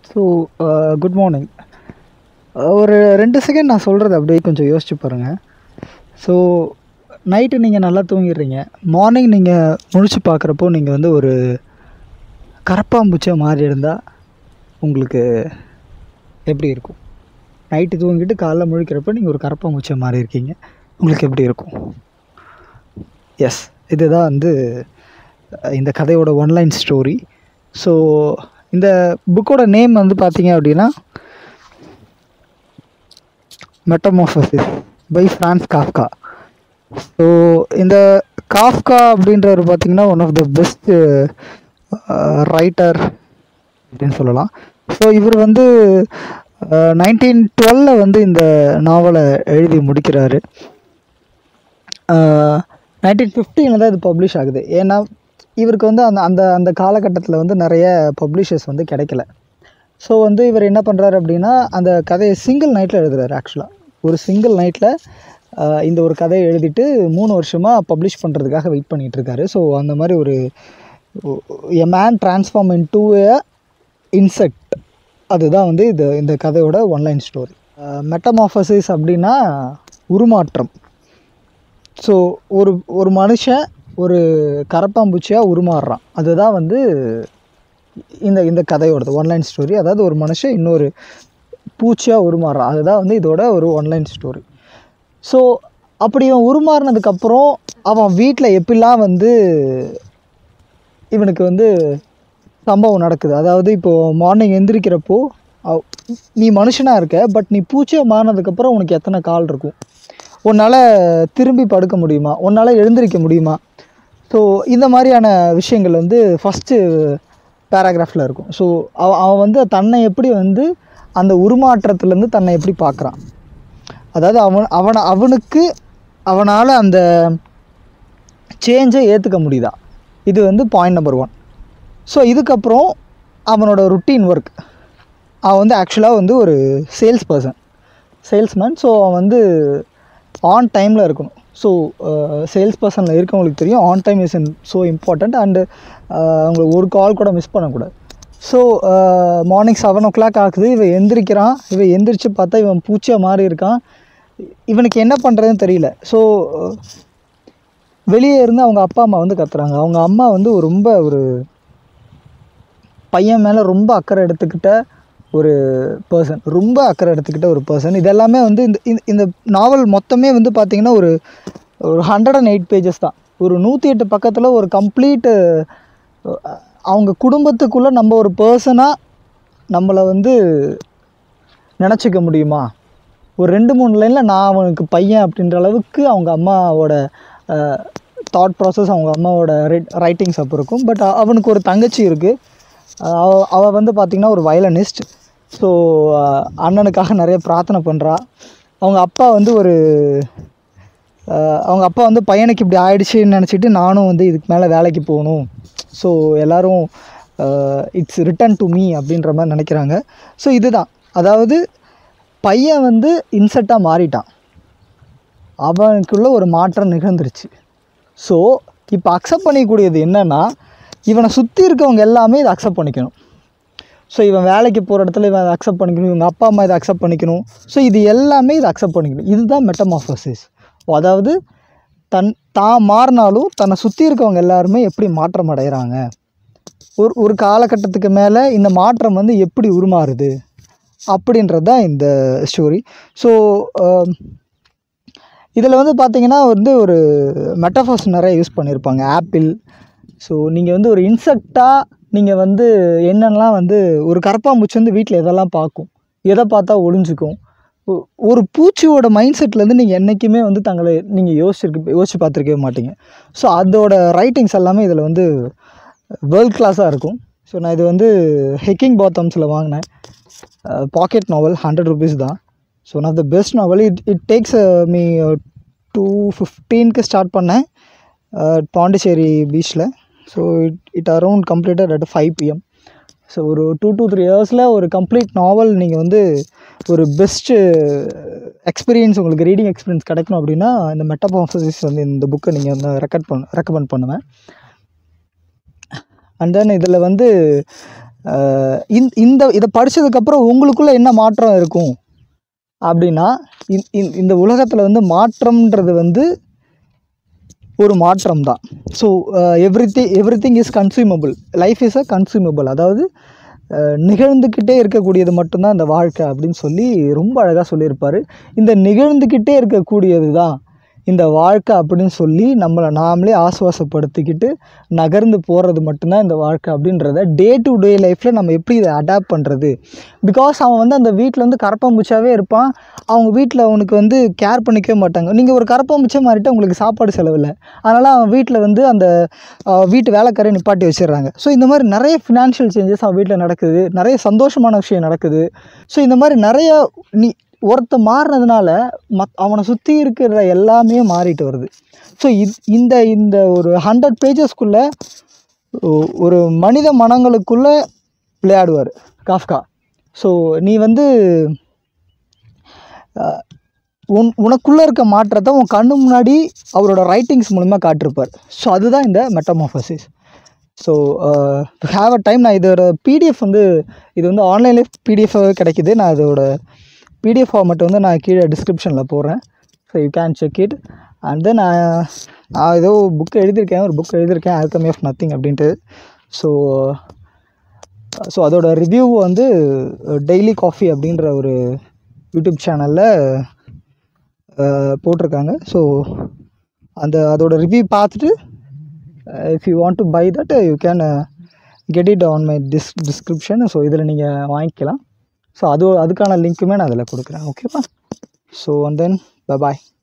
So good morning. ஒரு 2 second நான் சொல்கிறது அப்படியே கொஞ்சம் யோசிச்சு பாருங்கள். ஸோ நைட்டு நீங்கள் நல்லா தூங்கிடுறீங்க. மார்னிங் நீங்கள் முழிச்சு பார்க்குறப்போ நீங்கள் வந்து ஒரு கரப்பாம்பூச்சியாக மாறி இருந்தால் உங்களுக்கு எப்படி இருக்கும்? நைட்டு தூங்கிட்டு காலைல முழிக்கிறப்போ நீங்கள் ஒரு கரப்பாம்பூச்சியாக மாறி இருக்கீங்க, உங்களுக்கு எப்படி இருக்கும்? எஸ், இதுதான் வந்து இந்த கதையோட ஒன்லைன் ஸ்டோரி. ஸோ இந்த புக்கோட நேம் வந்து பார்த்தீங்க அப்படின்னா metamorphosis by Franz Kafka. So இந்த காஃப்கா அப்படின்றவர் பார்த்திங்கன்னா one of the best writer அப்படின்னு சொல்லலாம். ஸோ இவர் வந்து 1912 வந்து இந்த நாவலை எழுதி முடிக்கிறாரு. 1915 தான் இது பப்ளிஷ் ஆகுது. ஏன்னா இவருக்கு வந்து அந்த அந்த அந்த காலகட்டத்தில் வந்து நிறைய பப்ளிஷர்ஸ் வந்து கிடைக்கல. ஸோ வந்து இவர் என்ன பண்ணுறாரு அப்படின்னா அந்த கதையை சிங்கிள் நைட்டில் எழுதுறாரு. ஆக்சுவலாக ஒரு சிங்கிள் நைட்டில் இந்த ஒரு கதையை எழுதிட்டு 3 வருஷமாக பப்ளிஷ் பண்ணுறதுக்காக வெயிட் பண்ணிகிட்ருக்காரு. ஸோ அந்த மாதிரி ஒரு a man transform into a insect, அதுதான் வந்து இந்த கதையோட ஒன்லைன் ஸ்டோரி. மெட்டமார்ஃபோசிஸ் அப்படின்னா உருமாற்றம். ஸோ ஒரு மனுஷன் ஒரு கரப்பாம்பூச்சியாக உருமாறுறான், அதுதான் வந்து இந்த கதையோடது ஒன்லைன் ஸ்டோரி. அதாவது ஒரு மனுஷன் இன்னொரு பூச்சியாக உருமாறுறான், அதுதான் வந்து இதோட ஒரு ஒன்லைன் ஸ்டோரி. ஸோ அப்படி இவன் உருமாறினதுக்கப்புறம் அவன் வீட்டில் எப்படிலாம் வந்து இவனுக்கு வந்து சம்பவம் நடக்குது. அதாவது இப்போது மார்னிங் எந்திரிக்கிறப்போ நீ மனுஷனாக இருக்க, பட் நீ பூச்சியாக மாறினதுக்கப்புறம் உனக்கு எத்தனை கால் இருக்கும்? உன்னால் திரும்பி படுக்க முடியுமா? உன்னால் எழுந்திரிக்க முடியுமா? ஸோ இந்த மாதிரியான விஷயங்கள் வந்து ஃபஸ்ட்டு பேராகிராஃபில் இருக்கும். ஸோ அவன் வந்து தன்னை எப்படி வந்து அந்த உருமாற்றத்துலேருந்து தன்னை எப்படி பார்க்குறான், அதாவது அவனால் அந்த சேஞ்சை ஏற்றுக்க முடியுதா, இது வந்து பாயிண்ட் நம்பர் 1. ஸோ இதுக்கப்புறம் அவனோட ருட்டீன் ஒர்க், அவன் வந்து ஆக்சுவலாக வந்து ஒரு சேல்ஸ்மேன். ஸோ அவன் வந்து ஆன் டைமில் இருக்கணும். ஸோ சேல்ஸ் பர்சனில் இருக்கவங்களுக்கு தெரியும் on time is so important. And அவங்களுக்கு ஒரு கால் கூட மிஸ் பண்ணக்கூடாது. ஸோ மார்னிங் 7 o'clock ஆகுது, இவன் எந்திரிக்கிறான். இவன் எந்திரிச்சு பார்த்தா இவன் பூச்சியாக மாறி இருக்கான். இவனுக்கு என்ன பண்ணுறதுன்னு தெரியல. ஸோ வெளியே இருந்து அவங்க அப்பா அம்மா வந்து கத்துறாங்க. அவங்க அம்மா வந்து ரொம்ப ஒரு பையன் மேலே ரொம்ப அக்கறை எடுத்துக்கிட்ட ஒரு பர்சன். இதெல்லாமே வந்து இந்த நாவல் மொத்தமே வந்து பார்த்திங்கன்னா ஒரு 108 pages தான். ஒரு 108 பக்கத்தில் ஒரு கம்ப்ளீட்டு அவங்க குடும்பத்துக்குள்ளே நம்ம ஒரு பர்சனாக நம்மளை வந்து நினச்சிக்க முடியுமா? ஒரு 2-3 லைனில் நான் அவனுக்கு பையன் அப்படின்ற அளவுக்கு அவங்க அம்மாவோட தாட் ப்ராசஸ், அவங்க அம்மாவோட ரைட்டிங்ஸ் அப்போ இருக்கும். பட் அவனுக்கு ஒரு தங்கச்சி இருக்குது. அவள் வந்து பார்த்திங்கன்னா ஒரு வயலனிஸ்ட். ஸோ அண்ணனுக்காக நிறைய பிரார்த்தனை பண்ணுறா. அவங்க அப்பா வந்து பையனுக்கு இப்படி ஆயிடுச்சுன்னு நினச்சிட்டு நானும் வந்து இதுக்கு மேலே வேலைக்கு போகணும், ஸோ எல்லோரும் இட்ஸ் ரிட்டன் டு மீ அப்படின்ற மாதிரி நினைக்கிறாங்க. ஸோ இதுதான், அதாவது பையன் வந்து இன்செக்டாக மாறிட்டான், அவனுக்குள்ள ஒரு மாற்றம் நிகழ்ந்துருச்சு. ஸோ இப்போ அக்செப்ட் பண்ணிக்கூடியது என்னென்னா இவனை சுற்றி இருக்கவங்க எல்லாமே இதை அக்செப்ட் பண்ணிக்கணும். ஸோ இவன் வேலைக்கு போகிற இடத்துல இவன் அதை அக்செப்ட் பண்ணிக்கணும், இவங்க அப்பா அம்மா இதை அக்செப்ட் பண்ணிக்கணும். ஸோ இது எல்லாமே இதை அக்செப்ட் பண்ணிக்கணும். இதுதான் மெட்டமார்ஃபோசிஸ். அதாவது தான் மாறினாலும் தன்னை சுற்றி இருக்கவங்க எல்லாருமே எப்படி மாற்றம் அடைகிறாங்க, ஒரு காலகட்டத்துக்கு மேலே இந்த மாற்றம் வந்து எப்படி உருமாறுது அப்படின்றது தான் இந்த ஸ்டோரி. ஸோ இதில் வந்து பார்த்திங்கன்னா வந்து ஒரு மெட்டாஃபர்ஸ் நிறைய யூஸ் பண்ணியிருப்பாங்க. ஆப்பிள். ஸோ நீங்கள் வந்து ஒரு இன்செக்டாக நீங்கள் வந்து என்னென்னலாம் வந்து ஒரு கரப்பாம்பூச்சி வந்து வீட்டில் எதெல்லாம் பார்க்கும், எதை பார்த்தா ஒளிஞ்சிக்கும், ஒரு பூச்சியோட மைண்ட் செட்லேருந்து நீங்கள் என்றைக்குமே வந்து தங்களை நீங்கள் யோசிச்சு பார்த்துருக்கவே மாட்டீங்க. ஸோ அதோட ரைட்டிங்ஸ் எல்லாமே இதில் வந்து வேர்ல்ட் கிளாஸாக இருக்கும். ஸோ நான் இது வந்து ஹெக்கிங் பாத்தம்ஸில் வாங்கினேன். பாக்கெட் நாவல், 100 rupees தான். So one of the best novel. It takes me 2:15 start பண்ணேன் பாண்டிச்சேரி பீச்சில். So it around completed at 5 PM. So ஒரு 2 to 3 yearsல ஒரு கம்ப்ளீட் நாவல் நீங்கள் வந்து ஒரு பெஸ்ட்டு எக்ஸ்பீரியன்ஸ், உங்களுக்கு ரீடிங் எக்ஸ்பீரியன்ஸ் கிடைக்கணும் அப்படின்னா இந்த மெட்டமார்ஃபோசிஸ் வந்து இந்த புக்கை நீங்கள் வந்து ரெக்கமெண்ட் பண்ணுவேன். அண்ட் தென் இதில் வந்து இதை படித்ததுக்கப்புறம் உங்களுக்குள்ளே என்ன மாற்றம் இருக்கும் அப்படின்னா, இந்த உலகத்தில் வந்து மாற்றம்ன்றது வந்து ஒரு மாற்றம் தான். So everything is consumable, life is a consumable. அதாவது நிகழ்ந்துக்கிட்டே இருக்கக்கூடியது மட்டும்தான் இந்த வாழ்க்கை அப்படின்னு சொல்லி ரொம்ப அழகாக சொல்லியிருப்பார். இந்த நிகழ்ந்துக்கிட்டே இருக்கக்கூடியது தான் இந்த வாழ்க்கை அப்படின்னு சொல்லி நம்மளை நாமளே ஆசுவாசப்படுத்திக்கிட்டு நகர்ந்து போகிறது மட்டும்தான் இந்த வாழ்க்கை அப்படின்றத டே டு டே லைஃப்பில் நம்ம எப்படி இதை அடாப்ட் பண்ணுறது. பிகாஸ் அவன் வந்து அந்த வீட்டில் வந்து கரப்பாம்பூச்சாவே இருப்பான். அவங்க வீட்டில் அவனுக்கு வந்து கேர் பண்ணிக்கவே மாட்டாங்க. நீங்கள் ஒரு கரப்பாம்பூச்சா மாறிட்டு உங்களுக்கு சாப்பாடு செலவில்லை, அதனால் அவன் வீட்டில் வந்து அந்த வீட்டு வேலைக்காரையை நிப்பாட்டி வச்சிடுறாங்க. ஸோ இந்த மாதிரி நிறைய ஃபினான்ஷியல் சேஞ்சஸ் அவன் வீட்டில் நடக்குது, நிறைய சந்தோஷமான விஷயம் நடக்குது. ஸோ இந்த மாதிரி நிறைய ஒருத்த மாறினதுனால அவனை சுற்றி இருக்கிற எல்லாமே மாறிட்டு வருது. ஸோ இந்த ஒரு 100 பேஜஸ்க்குள்ளே ஒரு மனித மனங்களுக்குள்ளே விளையாடுவார் காஃப்கா. ஸோ நீ வந்து உனக்குள்ளே இருக்க மாற்றத்தை உன் கண்ணு முன்னாடி அவரோட ரைட்டிங்ஸ் மூலமாக காட்டிருப்பார். ஸோ அதுதான் இந்த metamorphosis. So have a time. நான் இதோட பிடிஎஃப் வந்து இது வந்து ஆன்லைன்லேயே பிடிஎஃபாகவே கிடைக்கிது. நான் இதோட பிடிஎஃப் ஃபார்மேட் வந்து நான் கீழே டிஸ்கிரிப்ஷனில் போடுறேன். So you can check it. And then நான் ஏதோ ஒரு புக் எழுதியிருக்கேன் ஆல்கமி ஆஃப் நத்திங் அப்படின்ட்டு. ஸோ அதோட ரிவ்யூ வந்து டெய்லி காஃபி அப்படின்ற ஒரு யூடியூப் சேனலில் போட்டிருக்காங்க. ஸோ அதோட ரிவ்யூ பார்த்துட்டு if you want to buy that you can get it on my description. So இதில் நீங்கள் வாங்கிக்கலாம். ஸோ அதுக்கான லிங்க்குமே நான் அதில் கொடுக்குறேன். ஓகேவா? So and then bye bye.